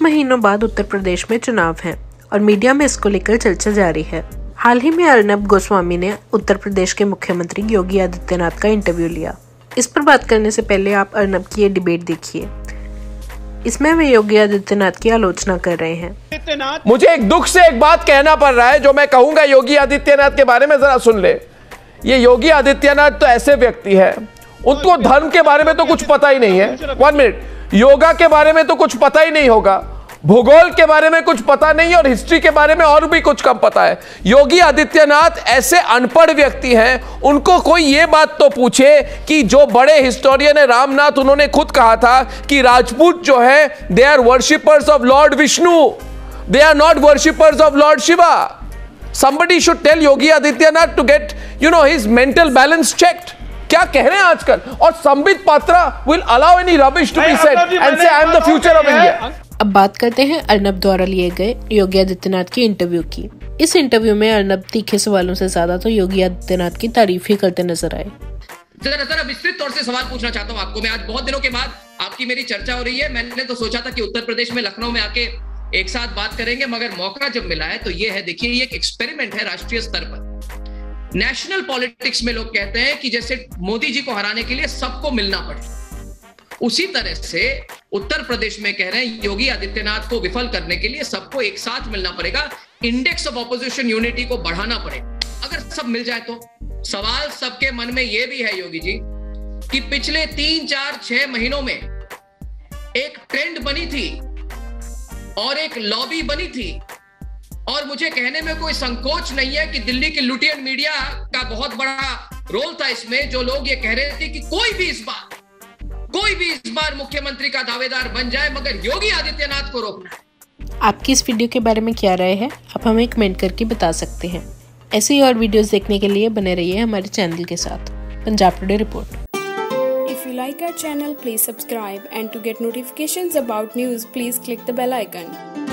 महीनों बाद उत्तर प्रदेश में चुनाव हैं और मीडिया में इसको लेकर चर्चा जारी है। हाल ही में अर्नब गोस्वामी ने उत्तर प्रदेश के मुख्यमंत्री योगी आदित्यनाथ का इंटरव्यू लिया। इस पर बात करने से पहले आप अर्नब की ये डिबेट देखिए। इसमें वे योगी आदित्यनाथ की आलोचना कर रहे हैं। मुझे एक दुख से एक बात कहना पड़ रहा है जो मैं कहूंगा योगी आदित्यनाथ के बारे में, जरा सुन ले। ये योगी आदित्यनाथ तो ऐसे व्यक्ति है, उनको धर्म के बारे में तो कुछ पता ही नहीं है। 1 मिनट, योगा के बारे में तो कुछ पता ही नहीं होगा, भूगोल के बारे में कुछ पता नहीं, और हिस्ट्री के बारे में और भी कुछ कम पता है। योगी आदित्यनाथ ऐसे अनपढ़ व्यक्ति हैं, उनको कोई ये बात तो पूछे कि जो बड़े हिस्टोरियन है रामनाथ, उन्होंने खुद कहा था कि राजपूत जो है they are worshippers of lord Vishnu, they are not worshippers of lord Shiva. somebody should tell Yogi Adityanath to get his mental balance checked। क्या कह रहे हैं आजकल? और Sambit Patra will allow any rubbish to be said and say I am the future of India। अब बात करते हैं अर्नब द्वारा लिए गए योगी आदित्यनाथ के इंटरव्यू की। इस इंटरव्यू में अर्नब तीखे सवालों से ज्यादा तो योगी आदित्यनाथ की तारीफ ही करते नजर आए। जरा विस्तृत तौर से सवाल पूछना चाहता हूँ आपको मैं। आज बहुत दिनों के बाद आपकी मेरी चर्चा हो रही है। मैंने तो सोचा था कि उत्तर प्रदेश में लखनऊ में आके एक साथ बात करेंगे, मगर मौका जब मिला है तो ये है, देखिए ये एक एक्सपेरिमेंट है राष्ट्रीय स्तर पर। नेशनल पॉलिटिक्स में लोग कहते हैं कि जैसे मोदी जी को हराने के लिए सबको मिलना पड़े, उसी तरह से उत्तर प्रदेश में कह रहे हैं योगी आदित्यनाथ को विफल करने के लिए सबको एक साथ मिलना पड़ेगा, इंडेक्स ऑफ ऑपोजिशन यूनिटी को बढ़ाना पड़ेगा। अगर सब मिल जाए तो सवाल सबके मन में यह भी है योगी जी कि पिछले 3, 4, 6 महीनों में एक ट्रेंड बनी थी और एक लॉबी बनी थी, और मुझे कहने में कोई संकोच नहीं है कि दिल्ली की लुटियन मीडिया का बहुत बड़ा रोल था इसमें, जो लोग ये कह रहे थे कि कोई भी इस बार मुख्यमंत्री का दावेदार बन जाए, मगर योगी आदित्यनाथ को रोकना है। आपकी इस वीडियो के बारे में क्या राय है, आप हमें कमेंट करके बता सकते हैं। ऐसे ही और वीडियोस देखने के लिए बने रहिए हमारे चैनल के साथ। Punjab today report. If you like our channel, please subscribe, and to get notifications about news, please click the bell icon.